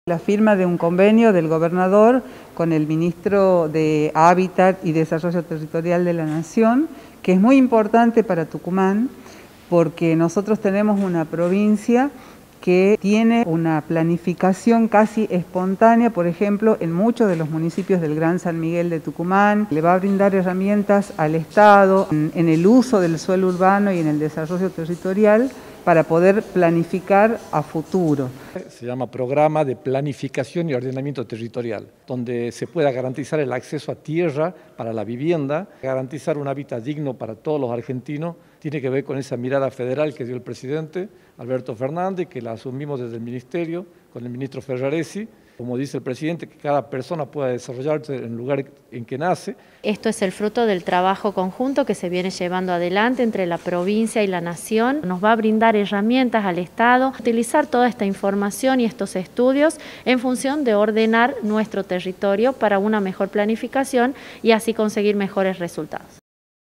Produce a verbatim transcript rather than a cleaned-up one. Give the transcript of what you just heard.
La firma de un convenio del gobernador con el ministro de Hábitat y Desarrollo Territorial de la Nación, que es muy importante para Tucumán, porque nosotros tenemos una provincia que tiene una planificación casi espontánea, por ejemplo, en muchos de los municipios del Gran San Miguel de Tucumán. Le va a brindar herramientas al Estado en, en el uso del suelo urbano y en el desarrollo territorial para poder planificar a futuro. Se llama Programa de Planificación y Ordenamiento Territorial, donde se pueda garantizar el acceso a tierra para la vivienda, garantizar un hábitat digno para todos los argentinos. Tiene que ver con esa mirada federal que dio el presidente Alberto Fernández, que la asumimos desde el ministerio con el ministro Ferraresi. Como dice el presidente, que cada persona pueda desarrollarse en el lugar en que nace. Esto es el fruto del trabajo conjunto que se viene llevando adelante entre la provincia y la nación. Nos va a brindar herramientas al Estado, utilizar toda esta información y estos estudios en función de ordenar nuestro territorio para una mejor planificación y así conseguir mejores resultados.